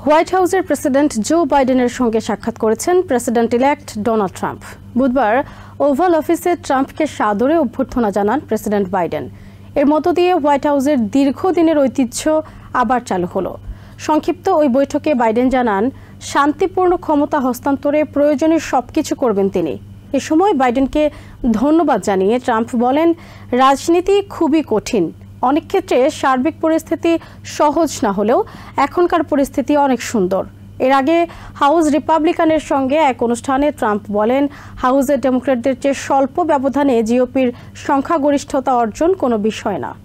White হাউসের president Joe বাইডেনের সঙ্গে সাক্ষাৎ করেছেন প্রেসিডেন্ট ইলেক্ট ডোনাল্ড ট্রাম্প। বুধবার ওভাল অফিসে ট্রাম্পকে সাদরে অভ্যর্থনা জানান প্রেসিডেন্ট বাইডেন। এর মধ্য দিয়ে হোয়াইট হাউসের দীর্ঘদিনের ঐতিহ্য আবার চালু হলো। সংক্ষিপ্ত ওই বৈঠকে বাইডেন জানান, শান্তিপূর্ণ ক্ষমতা হস্তান্তরে প্রয়োজনীয় সবকিছু করবেন তিনি। এ সময় বাইডেনকে ধন্যবাদ জানিয়ে ট্রাম্প বলেন, রাজনীতি খুবই কঠিন, অনেক ক্ষেত্রে সার্বিক পরিস্থিতি সহজ না হলেও এখনকার পরিস্থিতি অনেক সুন্দর। এর আগে হাউস রিপাবলিকানের সঙ্গে এক অনুষ্ঠানে ট্রাম্প বলেন, হাউসের ডেমোক্র্যাটদের চেয়ে স্বল্প ব্যবধানে জিওপির সংখ্যাগরিষ্ঠতা অর্জন কোনো বিষয় না।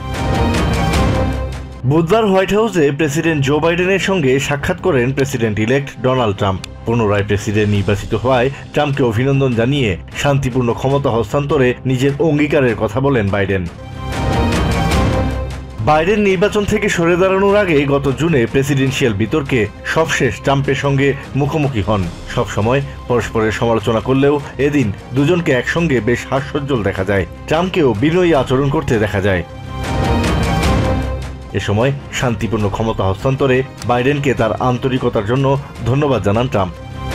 বুধবার হোয়াইট হাউসে প্রেসিডেন্ট জো বাইডেনের সঙ্গে সাক্ষাৎ করেন প্রেসিডেন্ট ইলেক্ট ডোনাল্ড ট্রাম্প। পুনরায় প্রেসিডেন্ট নির্বাচিত হওয়ায় ট্রাম্পকে অভিনন্দন জানিয়ে শান্তিপূর্ণ ক্ষমতা হস্তান্তরে নিজের অঙ্গীকারের কথা বলেন বাইডেন। বাইডেন নির্বাচন থেকে সরে দাঁড়ানোর আগে গত জুনে প্রেসিডেন্সিয়াল বিতর্কে সবশেষ ট্রাম্পের সঙ্গে মুখোমুখি হন। সবসময় পরস্পরের সমালোচনা করলেও এদিন দুজনকে একসঙ্গে বেশ হাস্যোজ্জ্বল দেখা যায়। ট্রাম্পকেও বিনয়ী আচরণ করতে দেখা যায়। এ সময় শান্তিপূর্ণ ক্ষমতা হস্তান্তরে বাইডেনকে তার আন্তরিকতার জন্য ধন্যবাদ জানান ট্রাম্প।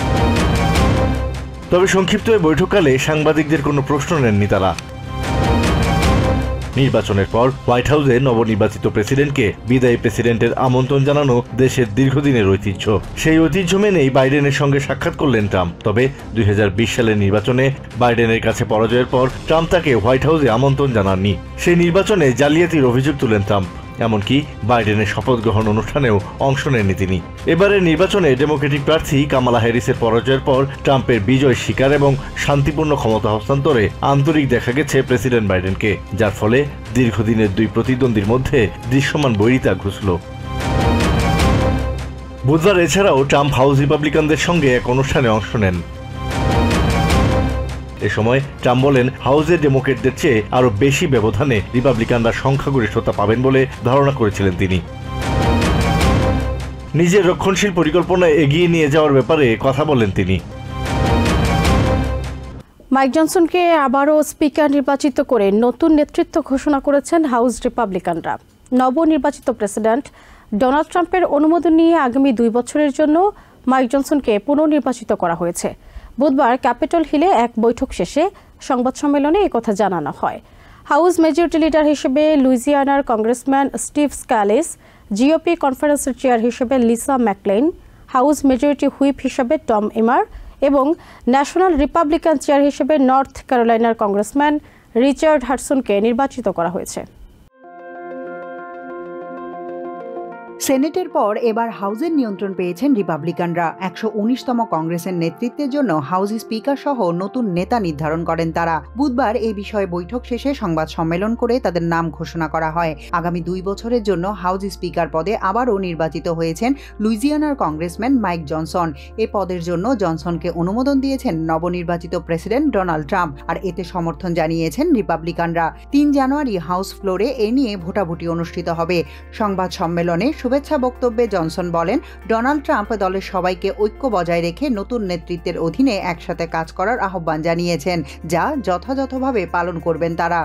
তবে সংক্ষিপ্ত এই বৈঠককালে সাংবাদিকদের কোনো প্রশ্ন নেননি তারা। নির্বাচনের পর হোয়াইট হাউসে নবনির্বাচিত প্রেসিডেন্টকে বিদায়ী প্রেসিডেন্টের আমন্ত্রণ জানানো দেশের দীর্ঘদিনের ঐতিহ্য। সেই ঐতিহ্য মেনেই বাইডেনের সঙ্গে সাক্ষাৎ করলেন ট্রাম্প। তবে 2020 সালের নির্বাচনে বাইডেনের কাছে পরাজয়ের পর ট্রাম্প তাকে হোয়াইট হাউসে আমন্ত্রণ জানাননি। সেই নির্বাচনে জালিয়াতির অভিযোগ তুলেন ট্রাম্প। এমনকি বাইডেনের শপথ গ্রহণ অনুষ্ঠানেও অংশ নেননি তিনি। এবারের নির্বাচনে ডেমোক্রেটিক প্রার্থী কামালা হ্যারিসের পরাজয়ের পর ট্রাম্পের বিজয় স্বীকার এবং শান্তিপূর্ণ ক্ষমতা হস্তান্তরে আন্তরিক দেখা গেছে প্রেসিডেন্ট বাইডেনকে, যার ফলে দীর্ঘদিনের দুই প্রতিদ্বন্দ্বীর মধ্যে দৃশ্যমান বৈরিতা ঘুচল। বুধবার এছাড়াও ট্রাম্প হাউস রিপাবলিকানদের সঙ্গে এক অনুষ্ঠানে অংশ নেন। এ সময় ট্রাম্প বলেন, হাউসের ডেমোক্রেটদের চেয়ে আরো বেশি ব্যবধানে রিপাবলিকানরা সংখ্যাগরিষ্ঠতা পাবেন বলে ধারণা করেছিলেন তিনি। নিজের রক্ষণশীল পরিকল্পনা এগিয়ে নিয়ে যাওয়ার ব্যাপারে কথা বলেন তিনি। মাইক জনসনকে আবারও স্পিকার নির্বাচিত করে নতুন নেতৃত্ব ঘোষণা করেছেন হাউস রিপাবলিকানরা। নবনির্বাচিত প্রেসিডেন্ট ডোনাল্ড ট্রাম্পের অনুমোদন নিয়ে আগামী 2 বছরের জন্য মাইক জনসনকে পুনর্নির্বাচিত করা হয়েছে। বুধবার ক্যাপিটল হিলে এক বৈঠক শেষে সংবাদ সম্মেলনে একথা জানানো হয়। হাউস মেজরিটি লিডার হিসেবে লুইজিয়ানার কংগ্রেসম্যান স্টিভ স্ক্যালিস, জিওপি কনফারেন্সের চেয়ার হিসেবে Lisa McClain, house majority whip হিসেবে টম এমার এবং ন্যাশনাল রিপাবলিকান চেয়ার হিসেবে নর্থ ক্যারোলাইনার কংগ্রেসম্যান রিচার্ড হাডসনকে নির্বাচিত করা হয়েছে। সেনেটের পর এবার হাউসের নিয়ন্ত্রণ পেয়েছেন রিপাবলিকানরা। 119তম কংগ্রেসের নেতৃত্বের জন্য হাউস স্পিকার সহ নতুন নেতা নির্ধারণ করেন তারা। বুধবার এই বিষয়ে বৈঠক শেষে সংবাদ সম্মেলন করে তাদের নাম ঘোষণা করা হয়। আগামী 2 বছরের জন্য হাউস স্পিকার পদে আবারও নির্বাচিত হয়েছেন লুইজিয়ানার কংগ্রেসম্যান মাইক জনসন। এ পদের জন্য জনসনকে অনুমোদন দিয়েছেন নবনির্বাচিত প্রেসিডেন্ট ডোনাল্ড ট্রাম্প, আর এতে সমর্থন জানিয়েছেন রিপাবলিকানরা। 3 জানুয়ারি হাউস ফ্লোরে এ নিয়ে ভোটাভুটি অনুষ্ঠিত হবে। সংবাদ সম্মেলনে শুভেচ্ছা বক্তব্যে জনসন বলেন, ডোনাল্ড ট্রাম্প দলের সবাইকে ঐক্য বজায় রেখে নতুন নেতৃত্বের অধীনে একসাথে কাজ করার আহ্বান জানিয়েছেন, যা যথাযথভাবে পালন করবেন তারা।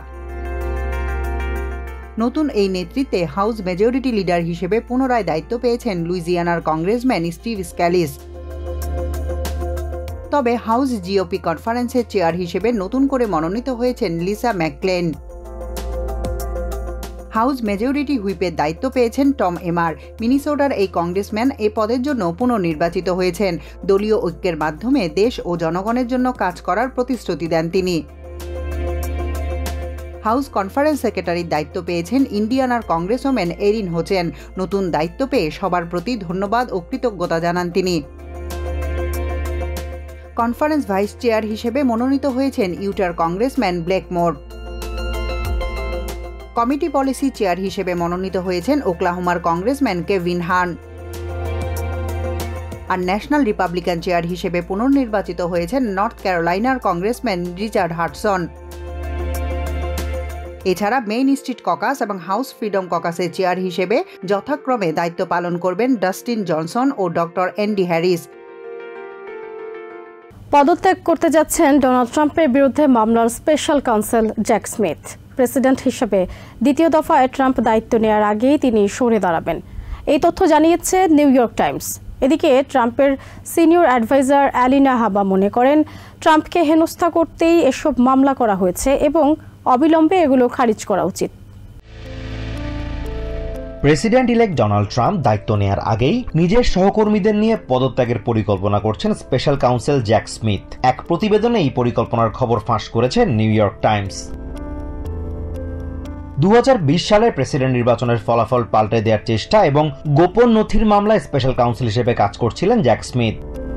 নতুন এই নেতৃত্বে হাউস মেজরিটি লিডার হিসেবে পুনরায় দায়িত্ব পেয়েছেন লুইজিয়ানার কংগ্রেসম্যান স্টিভ স্ক্যালিস। তবে হাউস জিওপি কনফারেন্সের চেয়ার হিসেবে নতুন করে মনোনীত হয়েছেন লিসা ম্যাকলেইন। হাউস মেজরিটি হুইপের দায়িত্ব পেয়েছেন টম এমার। মিনিসোটার এই কংগ্রেসম্যান এই পদের জন্য পুনর্নির্বাচিত হয়েছেন। দলীয় ঐক্যের মাধ্যমে দেশ ও জনগণের জন্য কাজ করার প্রতিশ্রুতি দেন তিনি। হাউস কনফারেন্স সেক্রেটারির দায়িত্ব পেয়েছেন ইন্ডিয়ানার কংগ্রেসম্যান এরিন হোচেন। নতুন দায়িত্ব পেয়ে সবার প্রতি ধন্যবাদ ও কৃতজ্ঞতা জানান তিনি। কনফারেন্স ভাইস চেয়ার হিসেবে মনোনীত হয়েছেন ইউটার congressman Blake Moore. Committee policy chair হিসেবে মনোনীত হয়েছেন ওকলাহোমার কংগ্রেসম্যান কেভিন হার্ন। আর ন্যাশনাল রিপাবলিকান চেয়ার হিসেবে পুনর্নির্বাচিত হয়েছেন নর্থ ক্যারোলাইনার কংগ্রেসম্যান রিচার্ড হাডসন। এছাড়া মেইন স্ট্রিট ককাস এবং হাউস ফ্রিডম ককাসের চেয়ার হিসেবে যথাক্রমে দায়িত্ব পালন করবেন ডাস্টিন জনসন ও ডক্টর অ্যান্ডি হ্যারিস। পদত্যাগ করতে যাচ্ছেন ডোনাল্ড ট্রাম্পের বিরুদ্ধে মামলার special counsel Jack Smith. President হিসেবে দ্বিতীয় দফায় ট্রাম্প দায়িত্ব নেওয়ার আগেই তিনি সরে দাঁড়াবেন। এই তথ্য জানিয়েছে নিউ ইয়র্ক টাইমস। এদিকে ট্রাম্পের সিনিয়র অ্যাডভাইজার অ্যালিনা হাবা মনে করেন, ট্রাম্পকে হেনস্থা করতেই এসব মামলা করা হয়েছে এবং অবিলম্বে এগুলো খারিজ করা উচিত। প্রেসিডেন্ট ইলেক্ট ডোনাল্ড ট্রাম্প দায়িত্ব নেয়ার আগেই নিজের সহকর্মীদের নিয়ে পদত্যাগের পরিকল্পনা করছেন স্পেশাল কাউন্সিল জ্যাক স্মিথ। এক প্রতিবেদনে এই পরিকল্পনার খবর ফাঁস করেছে নিউ ইয়র্ক টাইমস। 2020 সালের প্রেসিডেন্ট নির্বাচনের ফলাফল পাল্টে দেওয়ার চেষ্টা এবং গোপন নথির মামলায় স্পেশাল কাউন্সিল হিসেবে কাজ করছিলেন জ্যাক স্মিথ।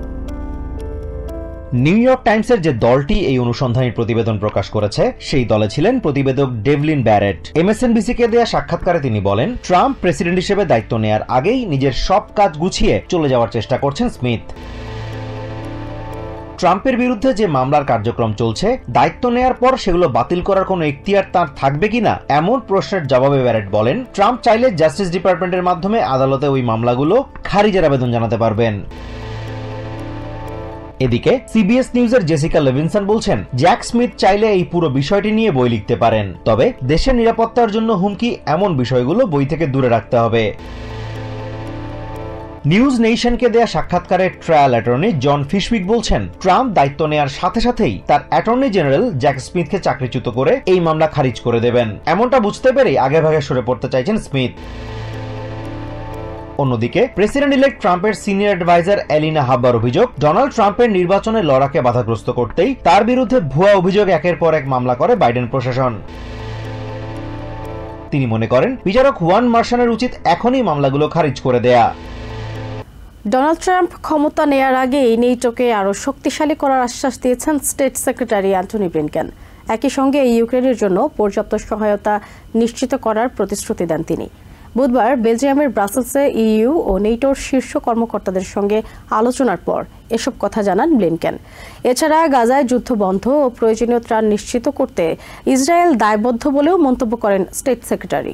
নিউ ইয়র্ক টাইমসের যে দলটি এই অনুসন্ধানী প্রতিবেদন প্রকাশ করেছে সেই দলে ছিলেন প্রতিবেদক ডেভলিন ব্যারেট। এমএসএনবিসিকে দেয়া সাক্ষাৎকারে তিনি বলেন, ট্রাম্প প্রেসিডেন্ট হিসেবে দায়িত্ব নেয়ার আগেই নিজের সব কাজ গুছিয়ে চলে যাওয়ার চেষ্টা করছেন স্মিথ। ট্রাম্পের বিরুদ্ধে যে মামলার কার্যক্রম চলছে, দায়িত্ব নেয়ার পর সেগুলো বাতিল করার কোনো এখতিয়ার তার থাকবে কিনা এমন প্রশ্নের জবাবে ব্যারেট বলেন, ট্রাম্প চাইলে জাস্টিস ডিপার্টমেন্টের মাধ্যমে আদালতে ওই মামলাগুলো খারিজের আবেদন জানাতে পারবেন। এদিকে সিবিএস নিউজের জেসিকা লেভিনসন বলছেন, জ্যাক স্মিথ চাইলে এই পুরো বিষয়টি নিয়ে বই লিখতে পারেন, তবে দেশের নিরাপত্তার জন্য হুমকি এমন বিষয়গুলো বই থেকে দূরে রাখতে হবে। নিউজ নেশনকে দেয়া সাক্ষাৎকারে ট্রায়াল অ্যাটর্নি জন ফিশউইক বলছেন, ট্রাম্প দায়িত্ব নেয়ার সাথে সাথেই তার অ্যাটর্নি জেনারেল জ্যাক স্মিথকে চাকরিচ্যুত করে এই মামলা খারিজ করে দেবেন। এমনটা বুঝতে পেরেই আগেভাগে সরে পড়তে চাইছেন স্মিথ। অন্যদিকে প্রেসিডেন্ট ইলেক্ট ট্রাম্পের সিনিয়র অ্যাডভাইজার অ্যালিনা হাব্বার অভিযোগ, ডোনাল্ড ট্রাম্পের নির্বাচনে লড়াকে বাধাগ্রস্ত করতেই তার বিরুদ্ধে ভুয়া অভিযোগ একের পর এক মামলা করে বাইডেন প্রশাসন। তিনি মনে করেন, বিচারক ওয়ান মার্শানের উচিত এখনই মামলাগুলো খারিজ করে দেয়া। ডোনাল্ড ট্রাম্প ক্ষমতা নেয়ার আগেই নেটোকে আরও শক্তিশালী করার আশ্বাস দিয়েছেন স্টেট সেক্রেটারি অ্যান্টনি ব্লিনকেন। একই সঙ্গে ইউক্রেনের জন্য পর্যাপ্ত সহায়তা নিশ্চিত করার প্রতিশ্রুতি দেন তিনি। বুধবার বেলজিয়ামের ব্রাসেলসে ইইউ ও নেটোর শীর্ষ কর্মকর্তাদের সঙ্গে আলোচনার পর এসব কথা জানান ব্লিনকেন। এছাড়া গাজায় যুদ্ধ বন্ধ ও প্রয়োজনীয় ত্রাণ নিশ্চিত করতে ইসরায়েল দায়বদ্ধ বলেও মন্তব্য করেন স্টেট সেক্রেটারি।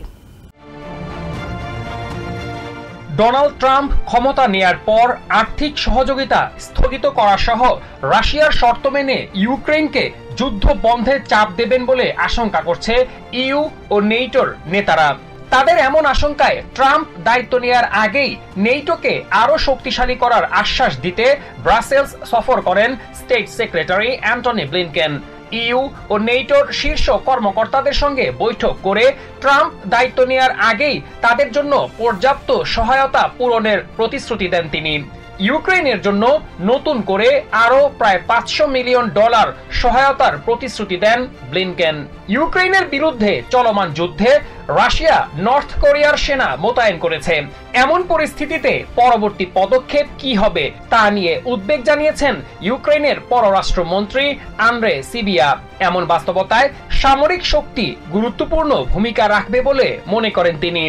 ডোনাল্ড ট্রাম্প ক্ষমতা নেয়ার পর আর্থিক সহযোগিতা স্থগিত করা সহ রাশিয়ার শর্ত মেনে ইউক্রেনকে যুদ্ধ বন্ধের চাপ দেবেন বলে আশঙ্কা করছে ইইউ ও নেটোর নেতারা। তাদের এমন আশঙ্কায় ট্রাম্প দায়িত্ব নেয়ার আগেই নেটোকে আরো শক্তিশালী করার আশ্বাস দিতে ব্রাসেলস সফর করেন state secretary Antony Blinken. EU ও নেটোর শীর্ষ কর্মকর্তাদের সঙ্গে বৈঠক করে ট্রাম্প দায়িত্ব নেয়ার আগেই তাদের জন্য পর্যাপ্ত সহায়তা পূরণের প্রতিশ্রুতি দেন তিনি। ইউক্রেনের জন্য নতুন করে আরো প্রায় $500 মিলিয়ন সহায়তার প্রতিশ্রুতি দেন ব্লিনকেন। ইউক্রেনের বিরুদ্ধে চলমান যুদ্ধে রাশিয়া নর্থ কোরিয়ার সেনা মোতায়েন করেছে। এমন পরিস্থিতিতে পরবর্তী পদক্ষেপ কি হবে তা নিয়ে উদ্বেগ জানিয়েছেন ইউক্রেনের পররাষ্ট্রমন্ত্রী আন্দ্রে সিবিয়া। এমন বাস্তবতায় সামরিক শক্তি গুরুত্বপূর্ণ ভূমিকা রাখবে বলে মনে করেন তিনি।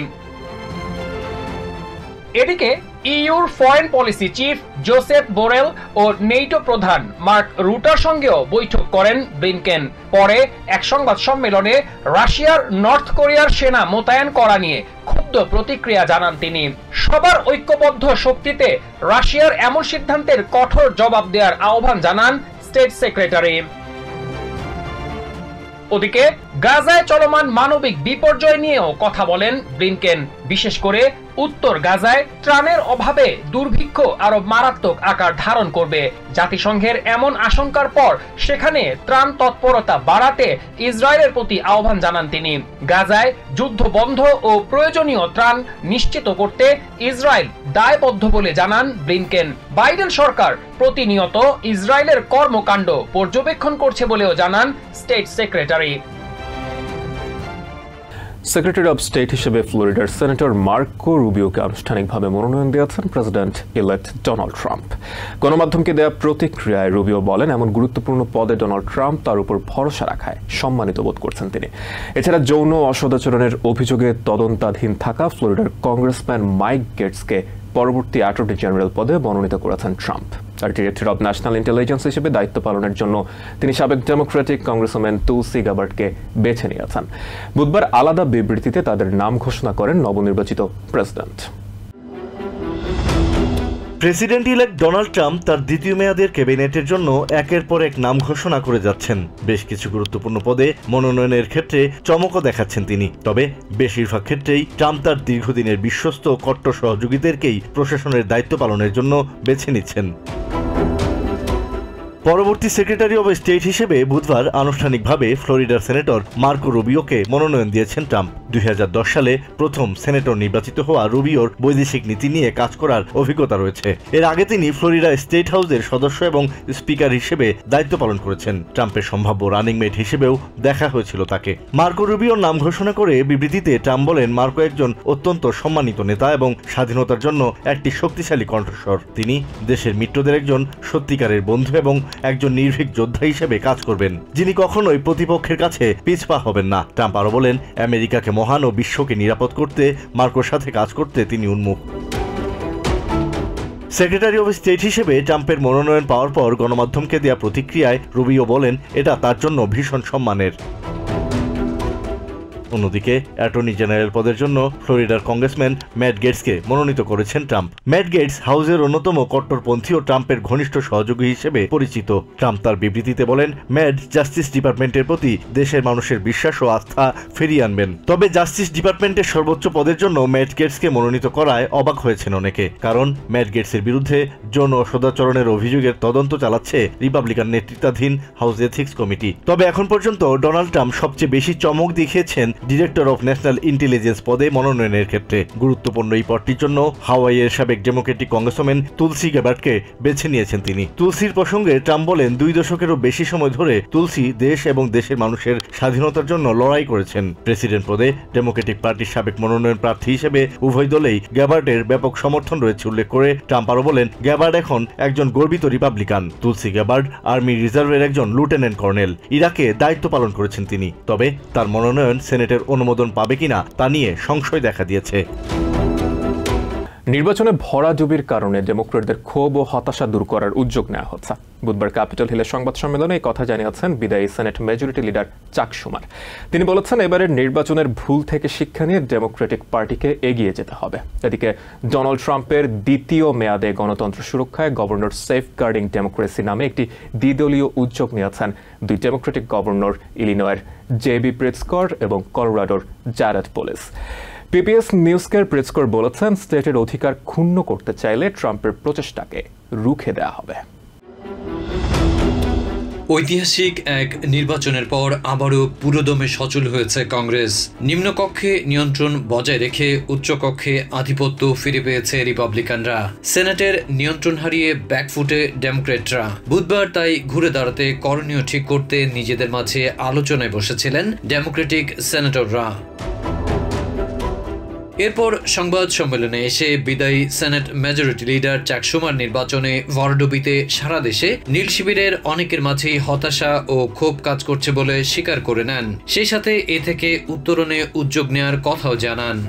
এদিকে ইইউর foreign policy chief Josep Borrell ও নেটো প্রধান মার্ক রুটার সঙ্গেও বৈঠক করেন ব্লিনকেন। পরে এক সংবাদ সম্মেলনে রাশিয়ার নর্থ কোরিয়ার সেনা মোতায়েন করা নিয়ে ক্ষুব্ধ প্রতিক্রিয়া জানান তিনি। সবার ঐক্যবদ্ধ শক্তিতে রাশিয়ার এমন সিদ্ধান্তের কঠোর জবাব দেওয়ার আহ্বান জানান স্টেট সেক্রেটারি। ওদিকে গাজায় চলমান মানবিক বিপর্যয় নিয়েও কথা বলেন ব্লিনকেন। বিশেষ করে উত্তর গাজায় ত্রাণের অভাবে দুর্ভিক্ষ আরো মারাত্মক আকার ধারণ করবে। জাতিসংঘের এমন আশঙ্কার পর সেখানে ত্রাণ তৎপরতা বাড়াতে ইসরায়েলের প্রতি আহ্বান জানান তিনি। গাজায় যুদ্ধ বন্ধ ও প্রয়োজনীয় ত্রাণ নিশ্চিত করতে ইসরায়েল দায়বদ্ধ বলে জানান ব্লিনকেন। বাইডেন সরকার প্রতিনিয়ত ইসরায়েলের কর্মকাণ্ড পর্যবেক্ষণ করছে বলেও জানান state secretary. Secretary of state হিসেবে ফ্লোরিডার সেনেটর মার্কো রুবিওকে আনুষ্ঠানিকভাবে মনোনয়ন দিয়েছেন প্রেসিডেন্ট ইলেক্ট ডোনাল্ড ট্রাম্প। গণমাধ্যমকে দেয়া প্রতিক্রিয়ায় রুবিও বলেন, এমন গুরুত্বপূর্ণ পদে ডোনাল্ড ট্রাম্প তার উপর ভরসা রাখায় সম্মানিত বোধ করছেন তিনি। এছাড়া যৌন অসদাচরণের অভিযোগে তদন্তাধীন থাকা ফ্লোরিডার কংগ্রেসম্যান মাইক গেটসকে পরবর্তী অ্যাটর্নি জেনারেল পদে মনোনীত করেছেন ট্রাম্প। আর ডিরেক্টর অব ন্যাশনাল ইন্টেলিজেন্স হিসেবে দায়িত্ব পালনের জন্য তিনি সাবেক ডেমোক্রেটিক কংগ্রেসম্যান তুলসি গাবার্টকে বেছে নিয়েছেন। বুধবার আলাদা বিবৃতিতে তাদের নাম ঘোষণা করেন নবনির্বাচিত president. President elect Donald Trump তার দ্বিতীয় মেয়াদের ক্যাবিনেটের জন্য একের পর এক নাম ঘোষণা করে যাচ্ছেন। বেশ কিছু গুরুত্বপূর্ণ পদে মনোনয়নের ক্ষেত্রে চমকও দেখাচ্ছেন তিনি। তবে বেশিরভাগ ক্ষেত্রেই ট্রাম্প তার দীর্ঘদিনের বিশ্বস্ত কট্টর সহযোগীদেরকেই প্রশাসনের দায়িত্ব পালনের জন্য বেছে নিচ্ছেন। পরবর্তী সেক্রেটারি অব স্টেট হিসেবে বুধবার আনুষ্ঠানিকভাবে ফ্লোরিডার সেনেটর মার্কো রুবিওকে মনোনয়ন দিয়েছেন ট্রাম্প। 2010 সালে প্রথম সেনেটর নির্বাচিত হওয়া রুবিওর বৈদেশিক নীতি নিয়ে কাজ করার অভিজ্ঞতা রয়েছে। এর আগে তিনি ফ্লোরিডা স্টেট হাউসের সদস্য এবং স্পিকার হিসেবে দায়িত্ব পালন করেছেন। ট্রাম্পের সম্ভাব্য রানিং মেট হিসেবেও দেখা হয়েছিল তাকে। মার্কো রুবিওর নাম ঘোষণা করে বিবৃতিতে ট্রাম্প বলেন, মার্কো একজন অত্যন্ত সম্মানিত নেতা এবং স্বাধীনতার জন্য একটি শক্তিশালী কণ্ঠস্বর। তিনি দেশের মিত্রদের একজন সত্যিকারের বন্ধু এবং একজন নির্ভীক যোদ্ধা হিসেবে কাজ করবেন, যিনি কখনোই প্রতিপক্ষের কাছে পিছপা হবেন না। ট্রাম্প আরও বলেন, আমেরিকাকে মহান ও বিশ্বকে নিরাপদ করতে মার্কোর সাথে কাজ করতে তিনি উন্মুখ। সেক্রেটারি অব স্টেট হিসেবে ট্রাম্পের মনোনয়ন পাওয়ার পর গণমাধ্যমকে দেয়া প্রতিক্রিয়ায় রুবিও বলেন, এটা তার জন্য ভীষণ সম্মানের। অন্যদিকে অ্যাটর্নি জেনারেল পদের জন্য ফ্লোরিডার কংগ্রেসম্যান ম্যাট গেটসকে মনোনীত করেছেন ট্রাম্প। ম্যাট গেটস হাউসের অন্যতম কট্টরপন্থী ও ট্রাম্পের ঘনিষ্ঠ সহযোগী হিসেবে পরিচিত। ট্রাম্প তার বিবৃতিতে বলেন, ম্যাট জাস্টিস ডিপার্টমেন্টের প্রতি দেশের মানুষের বিশ্বাস ও আস্থা ফিরিয়ে আনবেন। তবে জাস্টিস ডিপার্টমেন্টের সর্বোচ্চ পদের জন্য ম্যাট গেটসকে মনোনীত করায় অবাক হয়েছেন অনেকে, কারণ ম্যাট গেটসের বিরুদ্ধে যৌন সদাচরণের অভিযোগের তদন্ত চালাচ্ছে রিপাবলিকান নেতৃত্বাধীন হাউস এথিক্স কমিটি। তবে এখন পর্যন্ত ডোনাল্ড ট্রাম্প সবচেয়ে বেশি চমক দেখিয়েছেন ডিরেক্টর অফ ন্যাশনাল ইন্টেলিজেন্স পদে মনোনয়নের ক্ষেত্রে। গুরুত্বপূর্ণ এই পদটির জন্য হাওয়াইয়ের সাবেক ডেমোক্রেটিক কংগ্রেসম্যান তুলসি গ্যাবার্ডকে বেছে নিয়েছেন তিনি। তুলসির প্রসঙ্গে ট্রাম্প বলেন, 2 দশকেরও বেশি সময় ধরে তুলসি দেশ এবং দেশের মানুষের স্বাধীনতার জন্য লড়াই করেছেন। প্রেসিডেন্ট পদে ডেমোক্রেটিক পার্টির সাবেক মনোনয়ন প্রার্থী হিসেবে উভয় দলেই গ্যাবার্ডের ব্যাপক সমর্থন রয়েছে উল্লেখ করে ট্রাম্প আরও বলেন, গ্যাবার্ড এখন একজন গর্বিত রিপাবলিকান। তুলসি গ্যাবার্ড আর্মি রিজার্ভের একজন লিউটেন্যান্ট কর্নেল। ইরাকে দায়িত্ব পালন করেছেন তিনি। তবে তার মনোনয়ন সেনেটের অনুমোদন পাবে কিনা তা নিয়ে সংশয় দেখা দিয়েছে। নির্বাচনে ভরাডুবির কারণে ডেমোক্রেটদের ক্ষোভ ও হতাশা দূর করার উদ্যোগ নেওয়া হচ্ছে। বুধবার ক্যাপিটল হিলের সংবাদ সম্মেলনে এই কথা জানিয়েছেন বিদায়ী সেনেট মেজরিটি লিডার চাক শুমার। তিনি বলেছেন, এবারের নির্বাচনের ভুল থেকে শিক্ষা নিয়ে ডেমোক্রেটিক পার্টিকে এগিয়ে যেতে হবে। এদিকে ডোনাল্ড ট্রাম্পের দ্বিতীয় মেয়াদে গণতন্ত্র সুরক্ষায় গভর্নর সেফ গার্ডিং ডেমোক্রেসি নামে একটি দ্বিদলীয় উদ্যোগ নিয়েছেন 2 ডেমোক্রেটিক গভর্নর, ইলিনয়ের জেবি প্রিটস্কর এবং কলোরাডোর জ্যারেড পোলিস। পিপিএস নিউজকে প্রিটস্কর বলেছেন, স্টেটের অধিকার ক্ষুণ্ণ করতে চাইলে ট্রাম্পের প্রচেষ্টাকে রুখে দেওয়া হবে। ঐতিহাসিক এক নির্বাচনের পর আবারও পুরোদমে সচল হয়েছে কংগ্রেস। নিম্নকক্ষে নিয়ন্ত্রণ বজায় রেখে উচ্চকক্ষে আধিপত্য ফিরে পেয়েছে রিপাবলিকানরা। সেনেটের নিয়ন্ত্রণ হারিয়ে ব্যাকফুটে ডেমোক্রেটরা। বুধবার তাই ঘুরে দাঁড়াতে করণীয় ঠিক করতে নিজেদের মাঝে আলোচনায় বসেছিলেন ডেমোক্রেটিক সেনেটররা। এরপর সংবাদ সম্মেলনে এসে বিদায়ী সেনেট মেজরিটি লিডার চাক শুমার নির্বাচনে ভরাডুবিতে সারা দেশে নীল শিবিরের অনেকের মাঝেই হতাশা ও ক্ষোভ কাজ করছে বলে স্বীকার করে নেন। সেই সাথে এ থেকে উত্তরণে উদ্যোগ নেওয়ার কথাও জানান।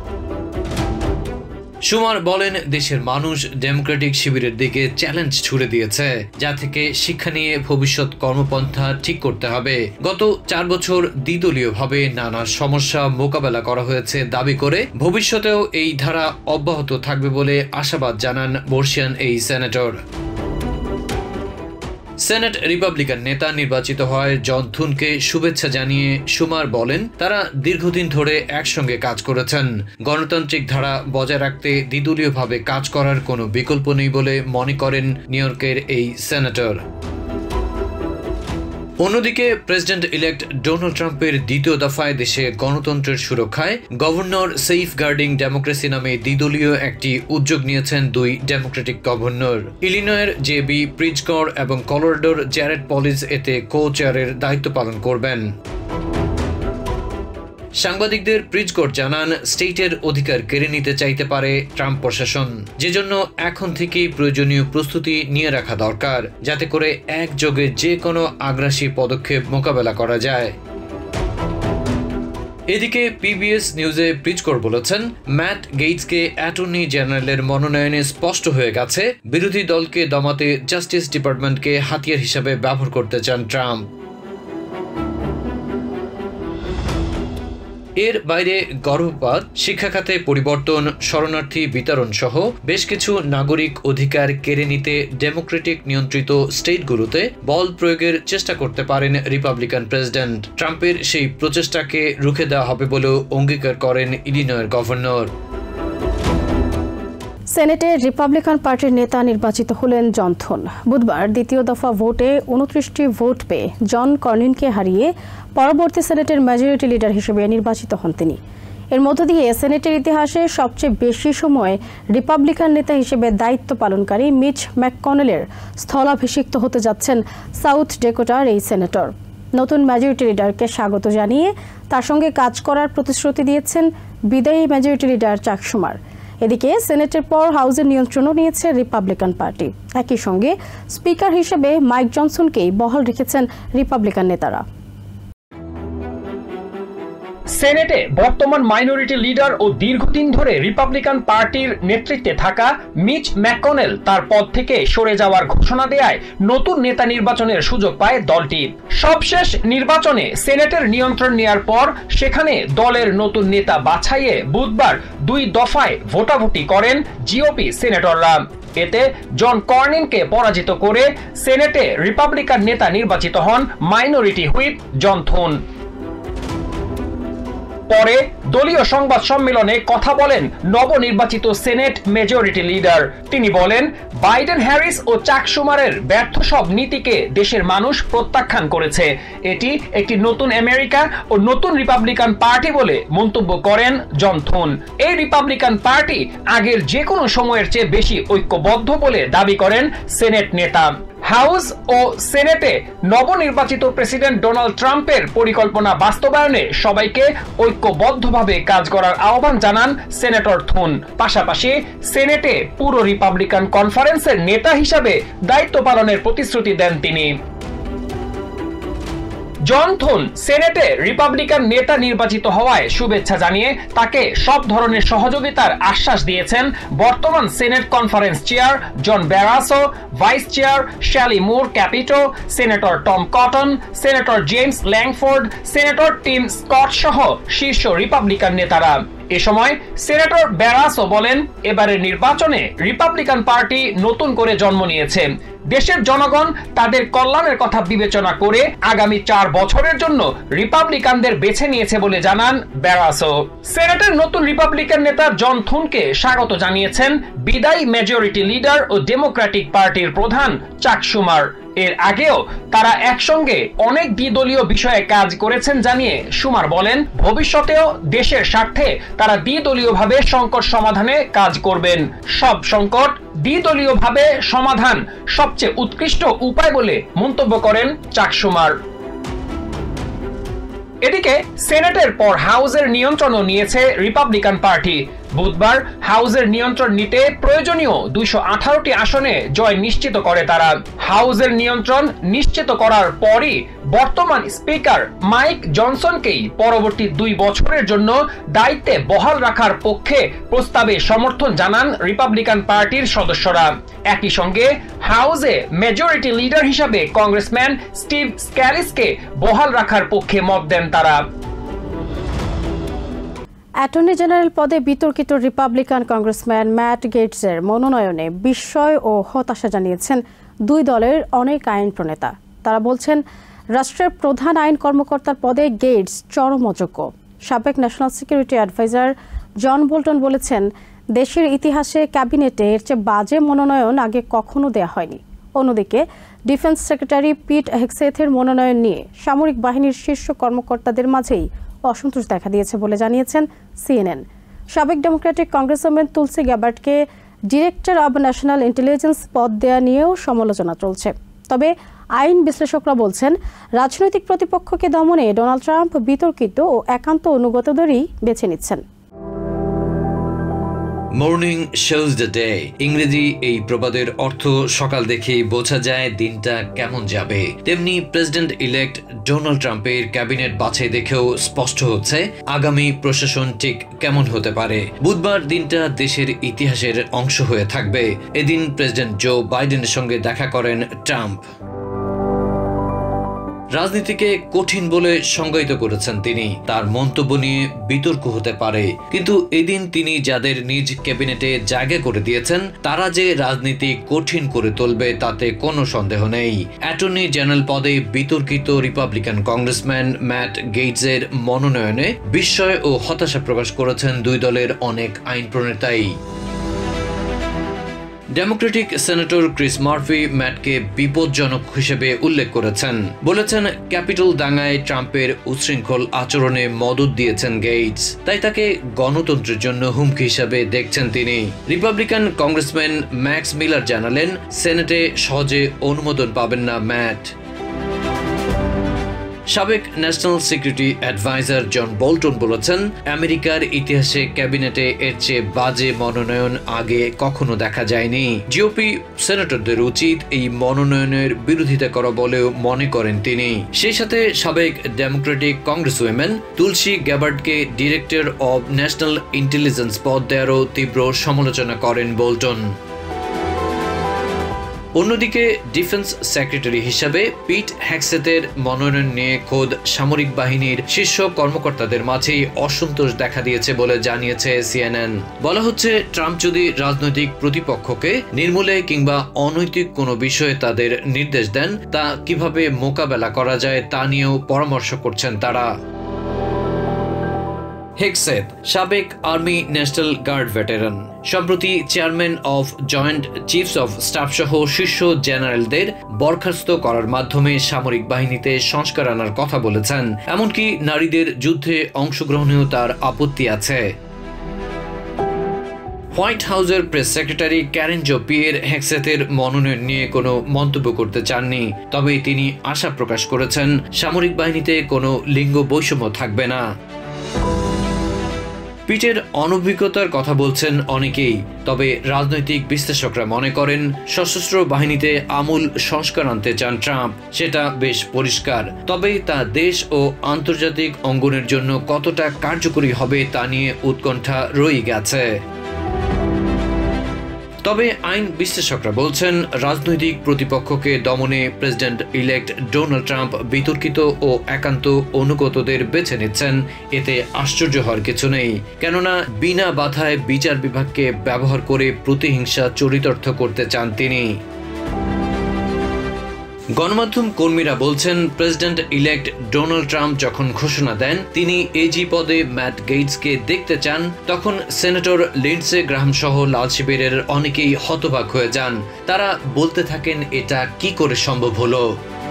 শুমার বলেন, দেশের মানুষ ডেমোক্রেটিক শিবিরের দিকে চ্যালেঞ্জ ছুড়ে দিয়েছে, যা থেকে শিক্ষা নিয়ে ভবিষ্যৎ কর্মপন্থা ঠিক করতে হবে। গত 4 বছর দ্বিদলীয়ভাবে নানা সমস্যা মোকাবেলা করা হয়েছে দাবি করে ভবিষ্যতেও এই ধারা অব্যাহত থাকবে বলে আশাবাদ জানান বর্ষিয়ান এই সেনেটর। সেনেট রিপাবলিকান নেতা নির্বাচিত হয় জন থুনকে শুভেচ্ছা জানিয়ে শুমার বলেন, তারা দীর্ঘদিন ধরে একসঙ্গে কাজ করেছেন। গণতান্ত্রিক ধারা বজায় রাখতে দ্বিদলীয়ভাবে কাজ করার কোনো বিকল্প নেই বলে মনে করেন নিউ ইয়র্কের এই সেনেটর। অন্যদিকে প্রেসিডেন্ট ইলেক্ট ডোনাল্ড ট্রাম্পের দ্বিতীয় দফায় দেশে গণতন্ত্রের সুরক্ষায় গভর্নর সেফ গার্ডিং ডেমোক্রেসি নামে দ্বিদলীয় একটি উদ্যোগ নিয়েছেন 2 ডেমোক্রেটিক গভর্নর। ইলিনয়ের জেবি প্রিটস্কর এবং কলোরাডোর জ্যারেড পোলিস এতে কো-চেয়ারের দায়িত্ব পালন করবেন। সাংবাদিকদের প্রিটস্কর জানান, স্টেটের অধিকার কেড়ে নিতে চাইতে পারে ট্রাম্প প্রশাসন, যেজন্য এখন থেকেই প্রয়োজনীয় প্রস্তুতি নিয়ে রাখা দরকার, যাতে করে একযোগে যে কোনো আগ্রাসী পদক্ষেপ মোকাবেলা করা যায়। এদিকে পিবিএস নিউজে প্রিটস্কর বলেছেন, ম্যাট গেটসকে অ্যাটর্নি জেনারেলের মনোনয়নে স্পষ্ট হয়ে গেছে বিরোধী দলকে দমাতে জাস্টিস ডিপার্টমেন্টকে হাতিয়ার হিসেবে ব্যবহার করতে চান ট্রাম্প। এর বাইরে গর্ভপাত, শিক্ষা খাতে পরিবর্তন, শরণার্থী বিতরণ সহ বেশ কিছু নাগরিক অধিকার কেড়ে নিতে ডেমোক্রেটিক নিয়ন্ত্রিত স্টেটগুলোতে বল প্রয়োগের চেষ্টা করতে পারেন রিপাবলিকান প্রেসিডেন্ট। ট্রাম্পের সেই প্রচেষ্টাকে রুখে দেওয়া হবে বলেও অঙ্গীকার করেন ইলিনয়ের গভর্নর। সেনেটে রিপাবলিকান পার্টির নেতা নির্বাচিত হলেন জন থুন। বুধবার দ্বিতীয় দফা ভোটে 29টি ভোট পেয়ে জন কর্নিনকে হারিয়ে পরবর্তী সেনেটের মেজরিটি লিডার হিসেবে নির্বাচিত হন তিনি। এর মধ্য দিয়ে সেনেটের ইতিহাসে সবচেয়ে বেশি সময় রিপাবলিকান নেতা হিসেবে দায়িত্ব পালনকারী মিচ ম্যাককনেলের স্থলাভিষিক্ত হতে যাচ্ছেন সাউথ ডেকোটার এই সেনেটর। নতুন মেজরিটি লিডারকে স্বাগত জানিয়ে তার সঙ্গে কাজ করার প্রতিশ্রুতি দিয়েছেন বিদায়ী মেজরিটি লিডার চাক শুমার। এদিকে সেনেটের পর হাউসের নিয়ন্ত্রণও নিয়েছে রিপাবলিকান পার্টি। একই সঙ্গে স্পিকার হিসেবে মাইক জনসনকেই বহাল রেখেছেন রিপাবলিকান নেতারা। সেনেটে বর্তমান মাইনরিটি লিডার ও দীর্ঘদিন ধরে রিপাবলিকান পার্টির নেতৃত্বে থাকা মিচ ম্যাককনেল তার পদ থেকে সরে যাওয়ার ঘোষণা দেয়ায় নতুন নেতা নির্বাচনের সুযোগ পায় দলটি। সবশেষ নির্বাচনে সেনেটের নিয়ন্ত্রণ নেয়ার পর সেখানে দলের নতুন নেতা বাছাইয়ে বুধবার 2 দফায় ভোটাভুটি করেন জিওপি সেনেটররা। এতে জন কর্নিনকে পরাজিত করে সেনেটে রিপাবলিকান নেতা নির্বাচিত হন মাইনরিটি হুইপ জন থুন। পরে দলীয় সংবাদ সম্মেলনে কথা বলেন নবনির্বাচিত সেনেট মেজরিটি লিডার। তিনি বলেন, বাইডেন হ্যারিস ও চাক শুমারের ব্যর্থ সব নীতিকে দেশের মানুষ প্রত্যাখ্যান করেছে। এটি একটি নতুন আমেরিকা ও নতুন রিপাবলিকান পার্টি বলে মন্তব্য করেন জন থুন। এই রিপাবলিকান পার্টি আগের যে কোনো সময়ের চেয়ে বেশি ঐক্যবদ্ধ বলে দাবি করেন সেনেট নেতা। হাউস ও সেনেটে নবনির্বাচিত প্রেসিডেন্ট ডোনাল্ড ট্রাম্পের পরিকল্পনা বাস্তবায়নে সবাইকে ঐক্যবদ্ধভাবে কাজ করার আহ্বান জানান সেনেটর থুন। পাশাপাশি সেনেটে পুরো রিপাবলিকান কনফারেন্সের নেতা হিসাবে দায়িত্ব পালনের প্রতিশ্রুতি দেন তিনি। জন থুন সেনেটে রিপাবলিকান নেতা নির্বাচিত হওয়ায় শুভেচ্ছা জানিয়ে তাকে সব ধরনের সহযোগিতার আশ্বাস দিয়েছেন বর্তমান senate conference chair John Barrasso, vice chair Shelley Moore Capito, senator Tom Cotton, senator James Lankford, senator Tim Scott সহ শীর্ষ রিপাবলিকান নেতারা। এ সময় সেনেটর ব্যারাসো বলেন, এবারের নির্বাচনে রিপাবলিকান পার্টি নতুন করে জন্ম নিয়েছে। দেশের জনগণ তাদের কল্যাণের কথা বিবেচনা করে আগামী 4 বছরের জন্য রিপাবলিকানদের বেছে নিয়েছে বলে জানান ব্যারাসো। সেনেটের নতুন রিপাবলিকান নেতা জন থুনকে স্বাগত জানিয়েছেন বিদায়ী মেজরিটি লিডার ও ডেমোক্রেটিক পার্টির প্রধান চাক শুমার। এর আগেও তারা একসঙ্গে অনেক দ্বিদলীয় বিষয়ে কাজ করেছেন জানিয়ে শুমার বলেন, ভবিষ্যতেও দেশের স্বার্থে তারা দ্বিদলীয়ভাবে সংকট সমাধানে কাজ করবেন। সব সংকট দ্বিদলীয়ভাবে সমাধান সবচেয়ে উৎকৃষ্ট উপায় বলে মন্তব্য করেন চাক শুমার। এদিকে সেনেটের পর হাউসের নিয়ন্ত্রণও নিয়েছে রিপাবলিকান পার্টি। বুধবার হাউসের নিয়ন্ত্রণ নিতে প্রয়োজনীয় 218টি আসনে জয় নিশ্চিত করে তারা। হাউসের নিয়ন্ত্রণ নিশ্চিত করার পরই বর্তমান স্পিকার মাইক জনসনকেই পরবর্তী 2 বছরের জন্য দায়িত্বে বহাল রাখার পক্ষে প্রস্তাবে সমর্থন জানান রিপাবলিকান পার্টির সদস্যরা। একই সঙ্গে হাউসে মেজরিটি লিডার হিসাবে কংগ্রেসম্যান স্টিভ স্ক্যালিসকে বহাল রাখার পক্ষে মত দেন তারা। অ্যাটর্নি জেনারেল পদে বিতর্কিত রিপাবলিকান কংগ্রেসম্যান ম্যাট গেটসের মনোনয়নে বিস্ময় ও হতাশা জানিয়েছেন 2 দলের অনেক আইন প্রণেতা। তারা বলছেন, রাষ্ট্রের প্রধান আইন কর্মকর্তার পদে গেটস চরম অযোগ্য। সাবেক national security adviser John Bolton বলেছেন, দেশের ইতিহাসে ক্যাবিনেটে এর চেয়ে বাজে মনোনয়ন আগে কখনো দেয়া হয়নি। অন্যদিকে ডিফেন্স সেক্রেটারি পিট হেগসেথের মনোনয়ন নিয়ে সামরিক বাহিনীর শীর্ষ কর্মকর্তাদের মাঝেই অসন্তোষ দেখা দিয়েছে বলে জানিয়েছেন সিএনএন। সাবেক ডেমোক্রেটিক কংগ্রেসম্যান তুলসি গ্যাবার্টকে ডিরেক্টর অব ন্যাশনাল ইন্টেলিজেন্স পদ দেয়া নিয়েও সমালোচনা চলছে। তবে আইন বিশ্লেষকরা বলছেন, রাজনৈতিক প্রতিপক্ষকে দমনে ডোনাল্ড ট্রাম্প বিতর্কিত ও একান্ত অনুগতদেরই বেছে নিচ্ছেন। মর্নিং শোজ দ্য ডে, ইংরেজি এই প্রবাদের অর্থ সকাল দেখেই বোঝা যায় দিনটা কেমন যাবে। তেমনি প্রেসিডেন্ট ইলেক্ট ডোনাল্ড ট্রাম্পের ক্যাবিনেট বাছাই দেখেও স্পষ্ট হচ্ছে আগামী প্রশাসন ঠিক কেমন হতে পারে। বুধবার দিনটা দেশের ইতিহাসের অংশ হয়ে থাকবে। এদিন প্রেসিডেন্ট জো বাইডেনের সঙ্গে দেখা করেন ট্রাম্প। রাজনীতিকে কঠিন বলে সংজ্ঞায়িত করেছেন তিনি। তার মন্তব্য নিয়ে বিতর্ক হতে পারে, কিন্তু এদিন তিনি যাদের নিজ ক্যাবিনেটে জায়গা করে দিয়েছেন তারা যে রাজনীতি কঠিন করে তুলবে তাতে কোনো সন্দেহ নেই। অ্যাটর্নি জেনারেল পদে বিতর্কিত রিপাবলিকান কংগ্রেসম্যান ম্যাট গেটসের মনোনয়নে বিস্ময় ও হতাশা প্রকাশ করেছেন দুই দলের অনেক আইন প্রণেতাই। ডেমোক্রেটিক সেনেটর ক্রিস মার্ফি ম্যাটকে বিপজ্জনক হিসেবে উল্লেখ করেছেন। বলেছেন ক্যাপিটল দাঙ্গায় ট্রাম্পের উচ্ছৃঙ্খল আচরণে মদত দিয়েছেন গেটস, তাই তাকে গণতন্ত্রের জন্য হুমকি হিসাবে দেখছেন তিনি। রিপাবলিকান কংগ্রেসম্যান ম্যাক্স মিলার জানালেন সেনেটে সহজে অনুমোদন পাবেন না ম্যাট। সাবেক national security adviser John Bolton বলেছেন আমেরিকার ইতিহাসে ক্যাবিনেটে এর চেয়ে বাজে মনোনয়ন আগে কখনো দেখা যায়নি। জিওপি সেনেটরদের উচিত এই মনোনয়নের বিরোধিতা করা বলেও মনে করেন তিনি। সেই সাথে সাবেক ডেমোক্রেটিক কংগ্রেসউইম্যান তুলসী গ্যাবার্ডকে ডিরেক্টর অব ন্যাশনাল ইন্টেলিজেন্স পদ দেওয়ারও তীব্র সমালোচনা করেন বোল্টন। অন্যদিকে ডিফেন্স সেক্রেটারি হিসাবে পিট হেগসেথের মনোনয়ন নিয়ে খোদ সামরিক বাহিনীর শীর্ষ কর্মকর্তাদের মাঝেই অসন্তোষ দেখা দিয়েছে বলে জানিয়েছে সিএনএন। বলা হচ্ছে ট্রাম্প যদি রাজনৈতিক প্রতিপক্ষকে নির্মূলে কিংবা অনৈতিক কোনো বিষয়ে তাদের নির্দেশ দেন তা কিভাবে মোকাবেলা করা যায় তা নিয়েও পরামর্শ করছেন তারা। হেগসেথ সাবেক আর্মি ন্যাশনাল গার্ড ভেটেরান, সম্প্রতি chairman of joint chiefs of staff সহ শীর্ষ জেনারেলদের বরখাস্ত করার মাধ্যমে সামরিক বাহিনীতে সংস্কার আনার কথা বলেছেন। এমনকি নারীদের যুদ্ধে অংশগ্রহণেও তার আপত্তি আছে। হোয়াইট হাউসের প্রেস সেক্রেটারি ক্যারেন জোপিয়ের হেগসেথের মনোনয়ন নিয়ে কোনো মন্তব্য করতে চাননি, তবে তিনি আশা প্রকাশ করেছেন সামরিক বাহিনীতে কোনো লিঙ্গ বৈষম্য থাকবে না। পিটের অনভিজ্ঞতার কথা বলছেন অনেকেই, তবে রাজনৈতিক বিশ্লেষকরা মনে করেন সশস্ত্র বাহিনীতে আমূল সংস্কার আনতে চান ট্রাম্প, সেটা বেশ পরিষ্কার। তবে তা দেশ ও আন্তর্জাতিক অঙ্গনের জন্য কতটা কার্যকরী হবে তা নিয়ে উৎকণ্ঠা রয়ে গেছে। তবে আইন বিশ্লেষকরা বলছেন রাজনৈতিক প্রতিপক্ষকে দমনে প্রেসিডেন্ট ইলেক্ট ডোনাল্ড ট্রাম্প বিতর্কিত ও একান্ত অনুগতদের বেছে নিচ্ছেন। এতে আশ্চর্য হওয়ার কিছু নেই, কেননা বিনা বাধায় বিচার বিভাগকে ব্যবহার করে প্রতিহিংসা চরিতার্থ করতে চান তিনি। গণমাধ্যম কর্মীরা বলছেন প্রেসিডেন্ট ইলেক্ট ডোনাল্ড ট্রাম্প যখন ঘোষণা দেন তিনি এজি পদে ম্যাট গেটসকে দেখতে চান, তখন সেনেটর লিন্ডসে গ্রাহাম সহ লাল শিবিরের অনেকেই হতবাক হয়ে যান। তারা বলতে থাকেন এটা কি করে সম্ভব হলো।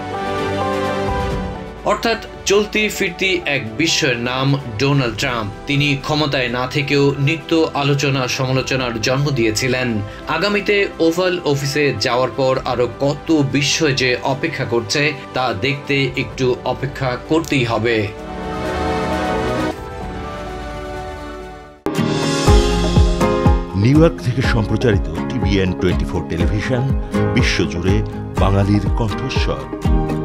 অর্থাৎ চলতি ফিরতি এক বিস্ময়ের নাম ডোনাল্ড ট্রাম্প। তিনি ক্ষমতায় না থেকেও নিত্য আলোচনা সমালোচনার জন্ম দিয়েছিলেন। আগামীতে ওভাল অফিসে যাওয়ার পর আরো কত বিস্ময় যে অপেক্ষা করছে তা দেখতে একটু অপেক্ষা করতেই হবে। নিউ ইয়র্ক থেকে সম্প্রচারিত TVN 24 টেলিভিশন বিশ্বজুড়ে বাঙালির কণ্ঠস্বর।